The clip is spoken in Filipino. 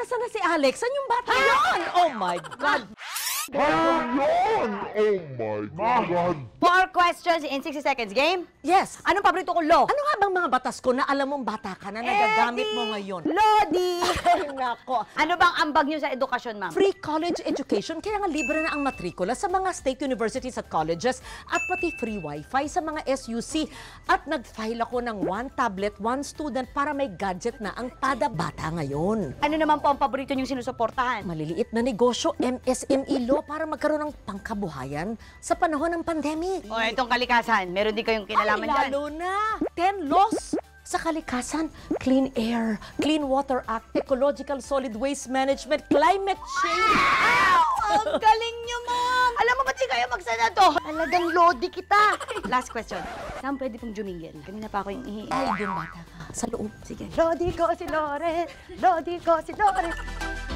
Nasaan na si Alex? Saan yung bata yun? Oh my God! Ayun! Oh my God! 4 questions in 60 seconds. Game? Yes. Anong paborito kong law? Ano nga bang mga batas ko na alam mong bata ka na nagagamit mo ngayon? Lodi! Ay, nako. Ano bang ambag nyo sa edukasyon, ma'am? Free college education, kaya nga libre na ang matrikula sa mga state universities at colleges at pati free wifi sa mga SUC. At nag-file ako ng 1 tablet, 1 student para may gadget na ang tada bata ngayon. Ano naman po ang paborito nyong sinusuportahan? Maliliit na negosyo, MSME law para magkaroon ng pangkabuhayan sa panahon ng pandemic. O, itong kalikasan, meron din kayong kinalaman dyan. Lalo na 10 laws sa kalikasan, Clean Air, Clean Water Act, Ecological Solid Waste Management, Climate Change. Ang galing nyo, ma'am! Alam mo, ba't di kayo magsenado? Talagang lodi kita! Last question. Saan pwede pong jumingil? Kanina pa ako yung ihi. Ay, dun bata ka. Sa loob. Sige. Lodi ko si Loren! Lodi ko si Loren!